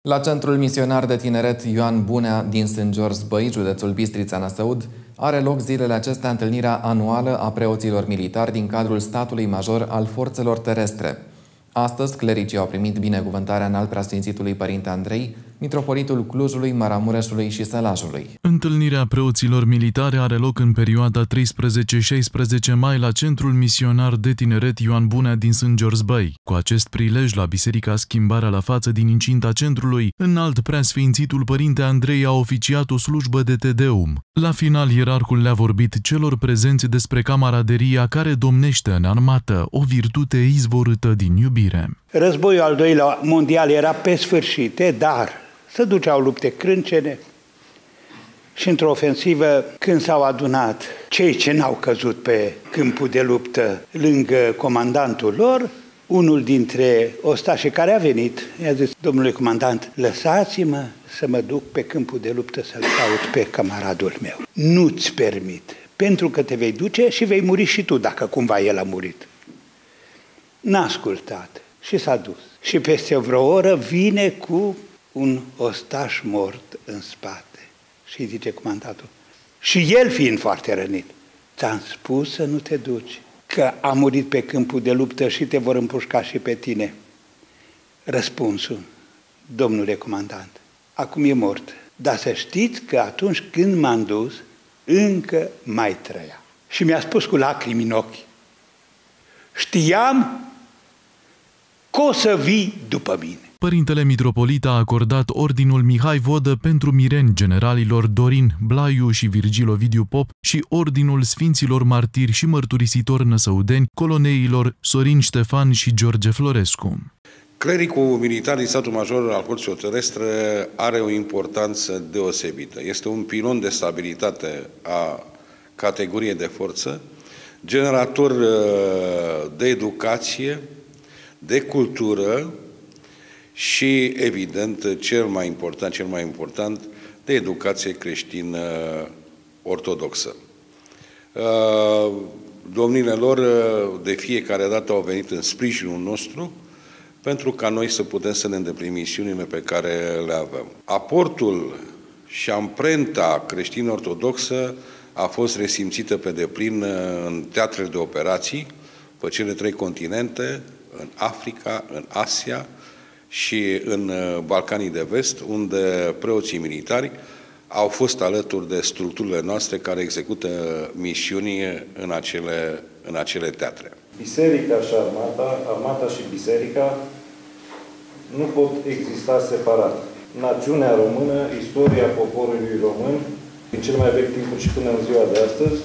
La Centrul Misionar de Tineret Ioan Bunea din St. George Băi, județul Bistrița-Năsăud, are loc zilele acestea întâlnirea anuală a preoților militari din cadrul statului major al forțelor terestre. Astăzi, clericii au primit binecuvântarea înalt preasfințitului Părinte Andrei, mitropolitul Clujului, Maramureșului și Sălajului. Întâlnirea preoților militari are loc în perioada 13-16 mai la Centrul Misionar de Tineret Ioan Bunea din St. George Băi. Cu acest prilej, la Biserica Schimbarea la Față din incinta centrului, înalt preasfințitul Părinte Andrei a oficiat o slujbă de Te Deum. La final, ierarhul le-a vorbit celor prezenți despre camaraderia care domnește în armată, o virtute izvorâtă din iubire. Războiul al doilea mondial era pe sfârșit, dar se duceau lupte crâncene și într-o ofensivă, când s-au adunat cei ce n-au căzut pe câmpul de luptă lângă comandantul lor, unul dintre ostașii care a venit i-a zis: domnule comandant, lăsați-mă să mă duc pe câmpul de luptă să-l caut pe camaradul meu. Nu-ți permit, pentru că te vei duce și vei muri și tu dacă cumva el a murit. N-a ascultat și s-a dus. Și peste vreo oră vine cu un ostaș mort în spate. Și zice comandatul, și el fiind foarte rănit: ți-am spus să nu te duci, că a murit pe câmpul de luptă și te vor împușca și pe tine. Răspunsul: domnule comandant, acum e mort, dar să știți că atunci când m-am dus, încă mai trăia. Și mi-a spus cu lacrimi în ochi: știam că o să vii după mine. Părintele mitropolit a acordat ordinul Mihai Vodă pentru mireni generalilor Dorin Blaiu și Virgil Ovidiu Pop și ordinul Sfinților Martiri și Mărturisitori Năsăudeni, coloneilor Sorin Ștefan și George Florescu. Clericul militar din statul major al forțelor terestre are o importanță deosebită. Este un pilon de stabilitate a categoriei de forță, generator de educație, de cultură și, evident, cel mai important, de educație creștină ortodoxă. Domnile lor de fiecare dată au venit în sprijinul nostru pentru ca noi să putem să ne îndeplinim misiunile pe care le avem. Aportul și amprenta creștin-ortodoxă a fost resimțită pe deplin în teatrele de operații pe cele 3 continente, în Africa, în Asia și în Balcanii de Vest, unde preoții militari au fost alături de structurile noastre care execută misiuni în acele teatre. Biserica și armata și biserica nu pot exista separat. Națiunea română, istoria poporului român, din cel mai vechi timpuri și până în ziua de astăzi,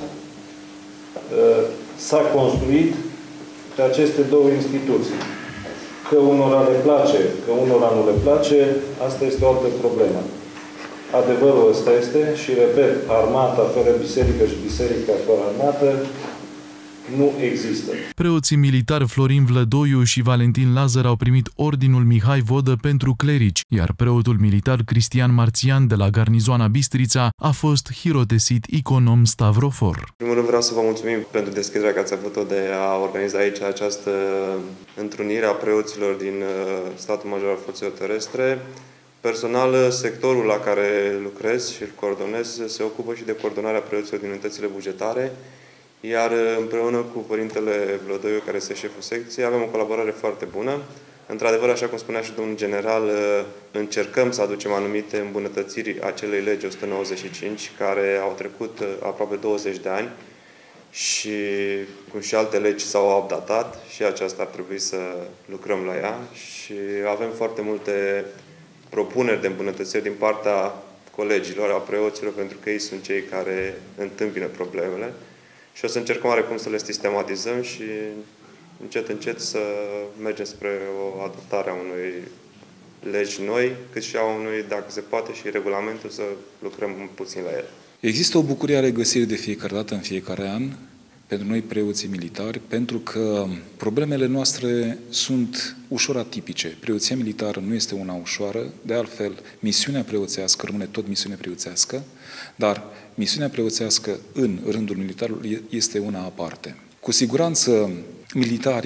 s-a construit pe aceste două instituții. Că unora le place, că unora nu le place, asta este o altă problemă. Adevărul ăsta este și, repet, armata fără biserică și biserica fără armată nu există. Preoții militari Florin Vlădoiu și Valentin Lazar au primit ordinul Mihai Vodă pentru clerici, iar preotul militar Cristian Marțian de la garnizoana Bistrița a fost hirotesit iconom Stavrofor. În primul rând vreau să vă mulțumim pentru deschiderea că ați avut-o de a organiza aici această întrunire a preoților din statul major al forțelor terestre. Personal, sectorul la care lucrez și îl coordonez se ocupă și de coordonarea preoților din unitățile bugetare, iar împreună cu Părintele Vlădoiu, care este șeful secției, avem o colaborare foarte bună. Într-adevăr, așa cum spunea și domnul general, încercăm să aducem anumite îmbunătățiri acelei legi 195, care au trecut aproape 20 de ani și, cum și alte legi, s-au updatat și aceasta ar trebui să lucrăm la ea. Și avem foarte multe propuneri de îmbunătățiri din partea colegilor, a preoților, pentru că ei sunt cei care întâmpină problemele. Și o să încercăm oarecum să le sistematizăm și încet, încet să mergem spre o adoptare a unui legi noi, cât și a unui, dacă se poate, și regulamentul să lucrăm puțin la el. Există o bucurie a regăsirii de fiecare dată, în fiecare an, pentru noi preoții militari, pentru că problemele noastre sunt ușor atipice. Preoția militară nu este una ușoară, de altfel, misiunea preoțească rămâne tot misiune preoțească, dar misiunea preoțească în rândul militarului este una aparte. Cu siguranță, militarii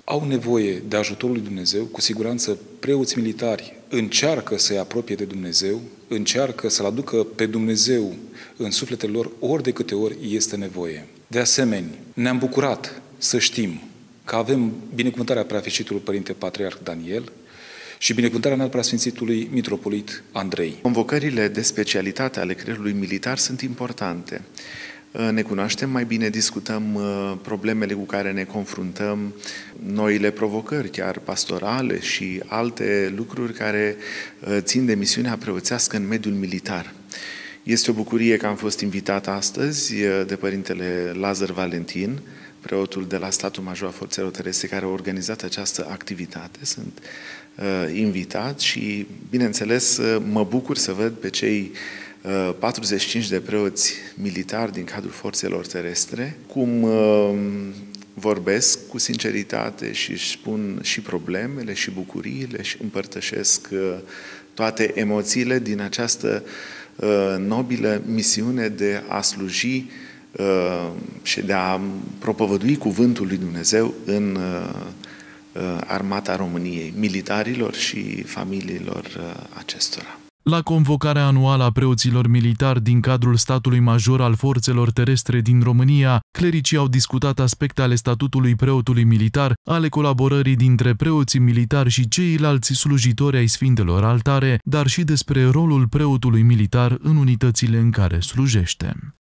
au nevoie de ajutorul lui Dumnezeu. Cu siguranță preoți militari încearcă să-i apropie de Dumnezeu, încearcă să-L aducă pe Dumnezeu în sufletele lor ori de câte ori este nevoie. De asemenea, ne-am bucurat să știm că avem binecuvântarea Preafericitului Părinte Patriarh Daniel și binecuvântarea Înalt Preasfințitului Mitropolit Andrei. Convocările de specialitate ale creierului militar sunt importante. Ne cunoaștem mai bine, discutăm problemele cu care ne confruntăm, noile provocări, chiar pastorale și alte lucruri care țin de misiunea preoțească în mediul militar. Este o bucurie că am fost invitat astăzi de Părintele Lazar Valentin, preotul de la Statul Major al Forțelor Terestre, care a organizat această activitate. Sunt invitat și, bineînțeles, mă bucur să văd pe cei 45 de preoți militari din cadrul Forțelor Terestre, cum vorbesc cu sinceritate și își spun și problemele și bucuriile și împărtășesc toate emoțiile din această nobilă misiune de a sluji și de a propovădui cuvântul lui Dumnezeu în armata României, militarilor și familiilor acestora. La convocarea anuală a preoților militari din cadrul statului major al forțelor terestre din România, clericii au discutat aspecte ale statutului preotului militar, ale colaborării dintre preoții militari și ceilalți slujitori ai Sfintelor Altare, dar și despre rolul preotului militar în unitățile în care slujește.